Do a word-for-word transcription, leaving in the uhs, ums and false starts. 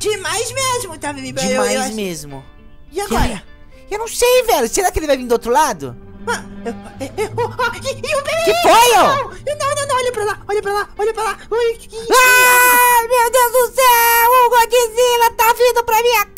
Demais mesmo, tá, Bibi? Demais eu, eu... mesmo. E agora? Eu não sei, velho. Será que ele vai vir do outro lado? Ah, eu, eu, eu, e o bebê? Que foi, ó? Não, não, não, não, olha pra lá, olha pra lá, olha pra lá. Ui, que, que, Ah, meu Deus do céu! O Godzilla tá vindo pra minha